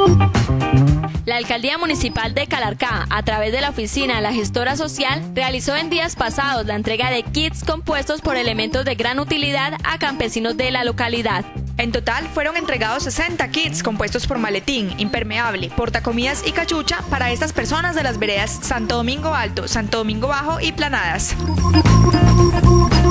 La Alcaldía Municipal de Calarcá, a través de la Oficina de la Gestora Social, realizó en días pasados la entrega de kits compuestos por elementos de gran utilidad a campesinos de la localidad. En total fueron entregados 60 kits compuestos por maletín, impermeable, portacomidas y cachucha para estas personas de las veredas Santo Domingo Alto, Santo Domingo Bajo y Planadas.